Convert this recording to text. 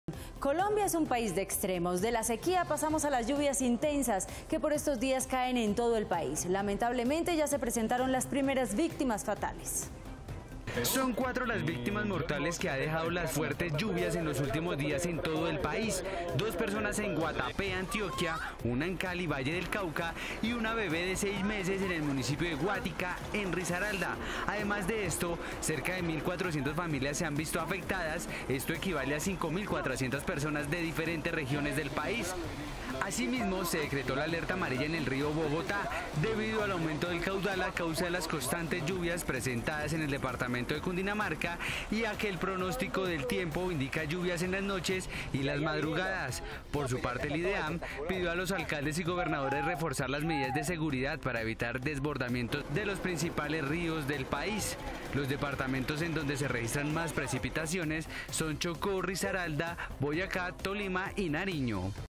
Colombia es un país de extremos. De la sequía pasamos a las lluvias intensas que por estos días caen en todo el país. Lamentablemente ya se presentaron las primeras víctimas fatales. Son 4 las víctimas mortales que ha dejado las fuertes lluvias en los últimos días en todo el país. 2 personas en Guatapé, Antioquia, una en Cali, Valle del Cauca, y una bebé de 6 meses en el municipio de Guática, en Risaralda. Además de esto, cerca de 1.400 familias se han visto afectadas. Esto equivale a 5.400 personas de diferentes regiones del país. Asimismo, se decretó la alerta amarilla en el río Bogotá debido al aumento del caudal a causa de las constantes lluvias presentadas en el departamento de Cundinamarca y a que el pronóstico del tiempo indica lluvias en las noches y las madrugadas. Por su parte, el IDEAM pidió a los alcaldes y gobernadores reforzar las medidas de seguridad para evitar desbordamientos de los principales ríos del país. Los departamentos en donde se registran más precipitaciones son Chocó, Risaralda, Boyacá, Tolima y Nariño.